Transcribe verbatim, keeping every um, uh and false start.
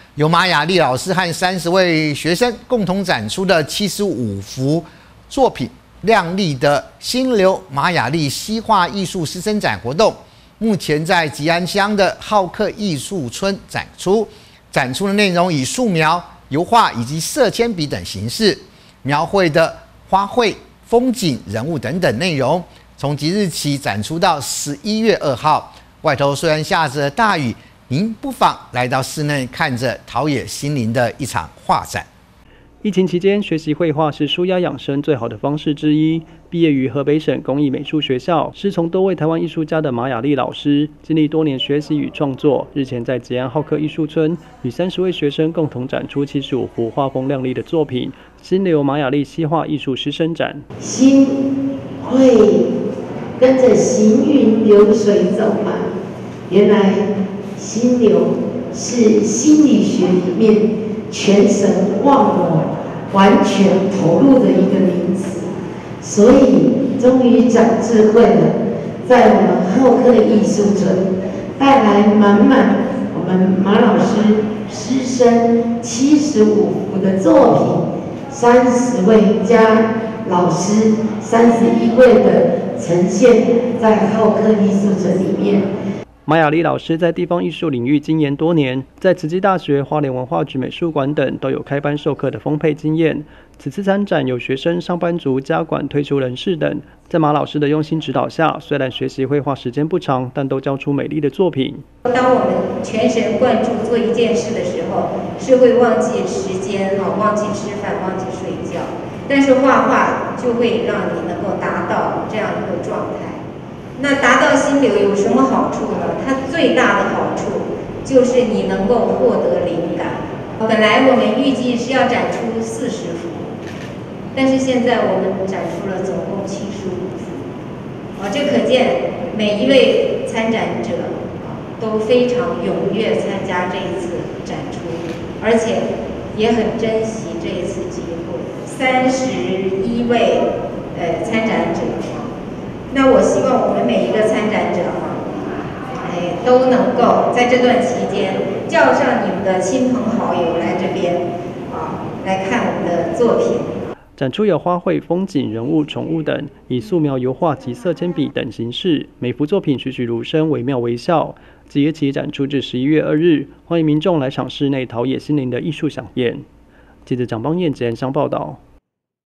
由马雅丽老师和三十位学生共同展出的七十五幅作品，亮丽的新流马雅丽西画艺术师生展活动，目前在吉安乡的好客艺术村展出。展出的内容以素描、油画以及色铅笔等形式，描绘的花卉、风景、人物等等内容。从即日起展出到十一月二号。外头虽然下着大雨，您不妨来到室内，看着陶冶心灵的一场画展。 疫情期间，学习绘画是舒压养生最好的方式之一。毕业于河北省工艺美术学校，师从多位台湾艺术家的马雅丽老师，经历多年学习与创作，日前在吉安好客艺术村与三十位学生共同展出七十五幅画风亮丽的作品，新流马雅丽西画艺术师生展。 心会跟着行云流水走吗？原来心流是心理学里面全神忘我、完全投入的一个名词，所以终于长智慧了，在我们好客艺术村带来满满我们马老师师生七十五幅的作品，三十位加老师三十一位的呈现在好客艺术村里面。 马雅丽老师在地方艺术领域经研多年，在慈济大学、花莲文化局美术馆等都有开班授课的丰沛经验。此次参展有学生、上班族、家管、退休人士等，在马老师的用心指导下，虽然学习绘画时间不长，但都交出美丽的作品。 当我们全神贯注做一件事的时候，是会忘记时间啊，忘记吃饭，忘记睡觉。但是画画就会让你能够达到这样一个状态。那达到心流有什么好处呢？它最大的好处就是你能够获得灵感。本来我们预计是要展出四十幅，但是现在我们展出了总共七十五幅。啊，这可见每一位参展者啊都非常踊跃参加这一次展出，而且也很珍惜这一次机会。三十一位呃参展者。那我希望我们每一个参展者哈，哎，都能够在这段期间叫上你们的亲朋好友来这边啊，来看我们的作品。 展出有花卉、风景、人物、宠物等，以素描、油画及色铅笔等形式，每幅作品栩栩如生，惟妙惟肖。即日起展出至十一月二日，欢迎民众来场室内陶冶心灵的艺术飨宴。记者蒋邦彦、吉安乡报道。